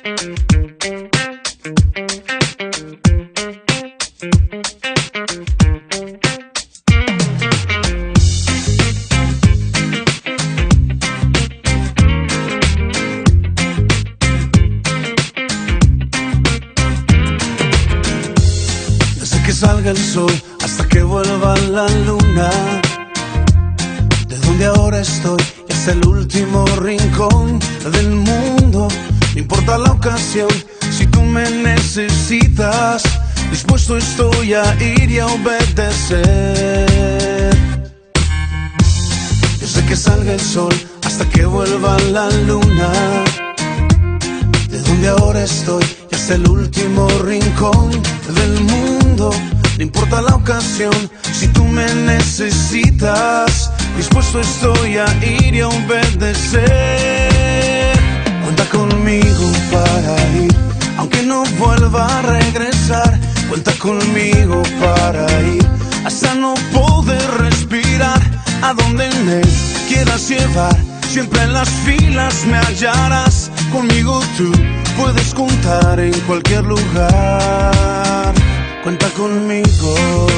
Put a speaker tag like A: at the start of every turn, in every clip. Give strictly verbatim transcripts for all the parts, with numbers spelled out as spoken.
A: Salga el sol hasta que vuelva la luna. De donde ahora estoy y hasta el último rincón del mundo. No importa la ocasión, si tú me necesitas, dispuesto estoy a ir y a obedecer. Yo sé que salga el sol hasta que vuelva la luna. De donde ahora estoy y hasta el último rincón del mundo. No importa la ocasión, si tú me necesitas, dispuesto estoy a ir y a obedecer. Cuenta conmigo para ir, aunque no vuelva a regresar. Cuenta conmigo para ir, hasta no poder respirar. A donde me quieras llevar, siempre en las filas me hallarás. Conmigo tú puedes contar en cualquier lugar. Cuenta conmigo,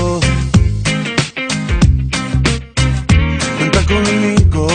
A: cuenta conmigo.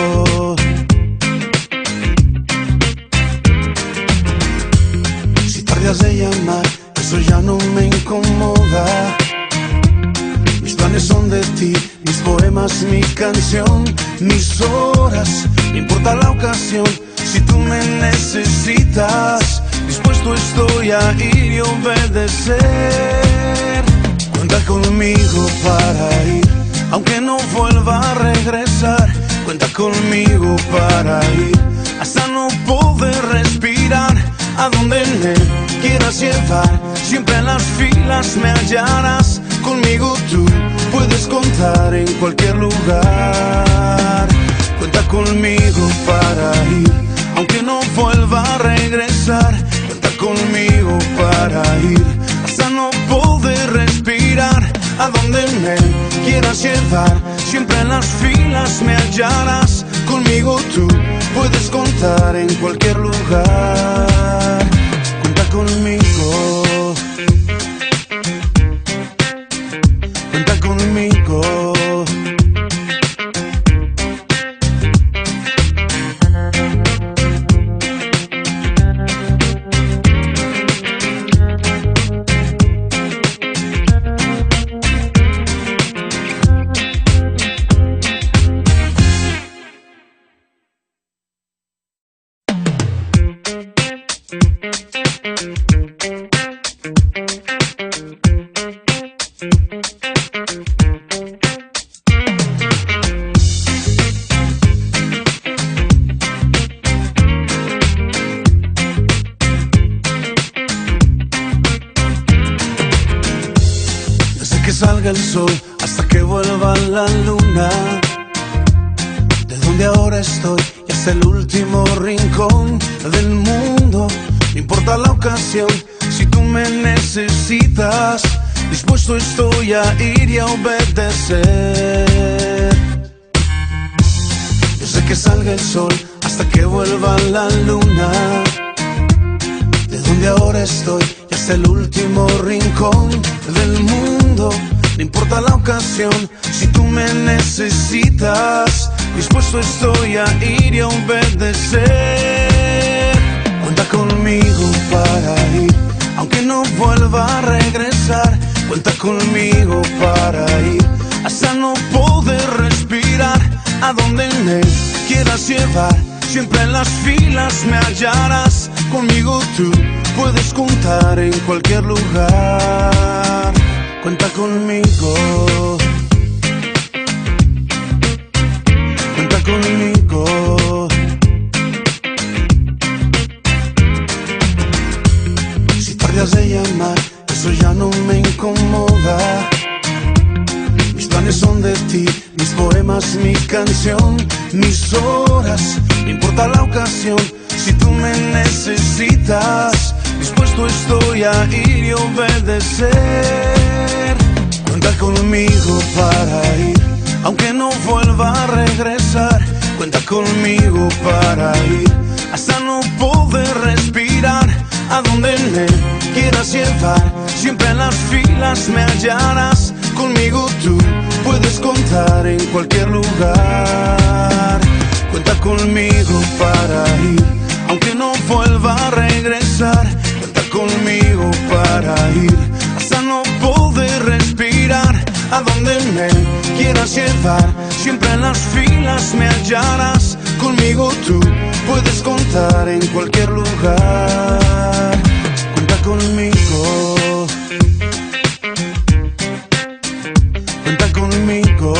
A: Si tardas de llamar, eso ya no me incomoda. Mis planes son de ti, mis poemas, mi canción, mis horas. No importa la ocasión, si tú me necesitas, dispuesto estoy a ir y obedecer. Cuenta conmigo para ir, aunque no vuelva a regresar. Cuenta conmigo para ir, hasta no poder respirar. A donde me quieras llevar, siempre en las filas me hallarás. Conmigo tú puedes contar en cualquier lugar. Cuenta conmigo para ir, aunque no vuelva a regresar. Cuenta conmigo para ir, hasta no poder respirar. A donde me quieras llevar, siempre en las filas me hallarás. Conmigo tú puedes contar en cualquier lugar. Cuenta conmigo, cuenta conmigo. Salga el sol hasta que vuelva la luna. De donde ahora estoy y hasta el último rincón del mundo. No importa la ocasión, si tú me necesitas, dispuesto estoy a ir y a obedecer. Yo sé que salga el sol hasta que vuelva la luna. De donde ahora estoy y hasta el último rincón del mundo. No importa la ocasión, si tú me necesitas, dispuesto estoy a ir y a obedecer. Cuenta conmigo para ir, aunque no vuelva a regresar. Cuenta conmigo para ir, hasta no poder respirar. A donde me quieras llevar, siempre en las filas me hallarás. Conmigo tú puedes contar en cualquier lugar. Cuenta conmigo, cuenta conmigo. Si tardas de llamar, eso ya no me incomoda. Mis planes son de ti, mis poemas, mi canción, mis horas. No importa la ocasión, si tú me necesitas, dispuesto estoy a ir y obedecer. Cuenta conmigo para ir, aunque no vuelva a regresar. Cuenta conmigo para ir, hasta no poder respirar. me quieras llevar, siempre en las filas me hallarás. Conmigo tú puedes contar en cualquier lugar. Cuenta conmigo para ir, aunque no vuelva a regresar. Cuenta conmigo para ir, hasta no poder respirar. A donde me quieras llevar, siempre en las filas me hallarás. Conmigo tú puedes contar en cualquier lugar. Cuenta conmigo, cuenta conmigo.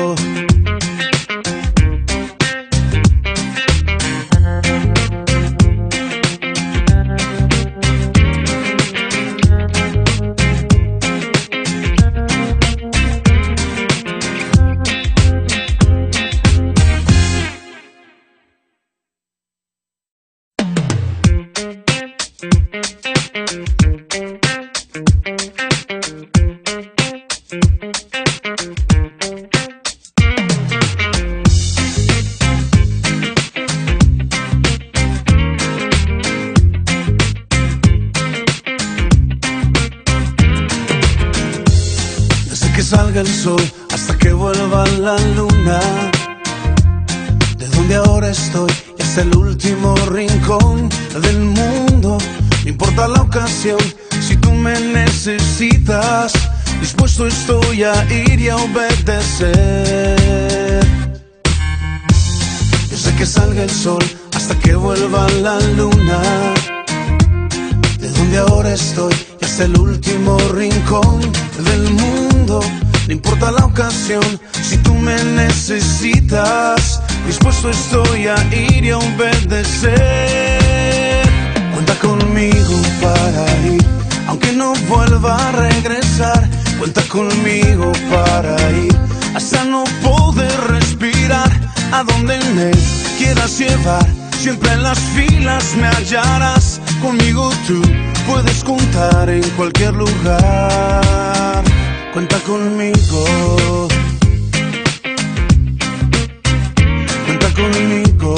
B: Que salga el sol hasta que vuelva la luna. De donde ahora estoy y hasta el último rincón del mundo. No importa la ocasión, si tú me necesitas, dispuesto estoy a ir y a obedecer. Yo sé que salga el sol hasta que vuelva la luna. De donde ahora estoy y hasta el último rincón del mundo. No importa la ocasión, si tú me necesitas, dispuesto estoy a ir y a obedecer. Cuenta conmigo para ir, aunque no vuelva a regresar. Cuenta conmigo para ir, hasta no poder respirar. A donde me quieras llevar, siempre en las filas me hallarás. Conmigo tú puedes contar en cualquier lugar. Cuenta conmigo, cuenta conmigo.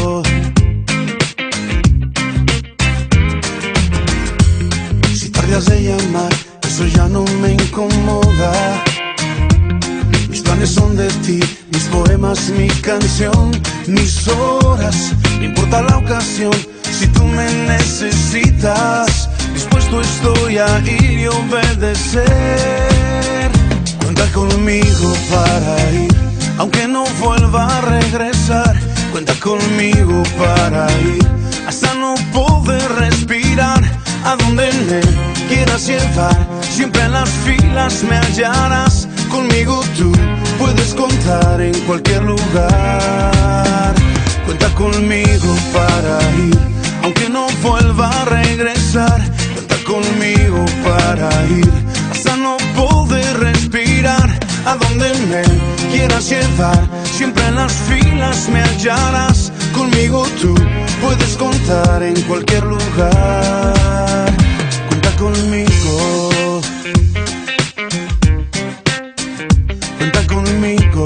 B: Si tardas de llamar, eso ya no me incomoda. Mis planes son de ti, mis poemas, mi canción, mis horas. No importa la ocasión, si tú me necesitas, dispuesto estoy a ir y obedecer. Cuenta conmigo para ir, aunque no vuelva a regresar. Cuenta conmigo para ir, hasta no poder respirar. A donde me quieras llevar, siempre en las filas me hallarás. Conmigo tú puedes contar en cualquier lugar. Cuenta conmigo para ir, aunque no vuelva a regresar. Cuenta conmigo para ir, hasta no poder respirar. A donde me quieras llevar, siempre en las filas me hallarás. Conmigo tú puedes contar en cualquier lugar. Cuenta conmigo, cuenta conmigo.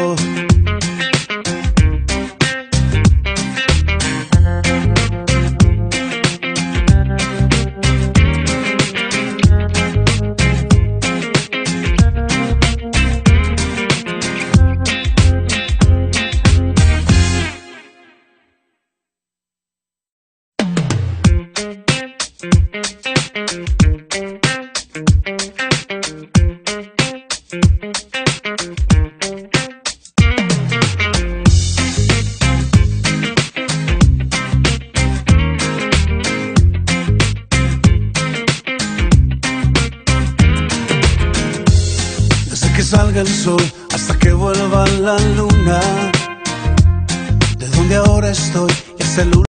B: Que salga el sol hasta que vuelva la luna. De donde ahora estoy y hasta el último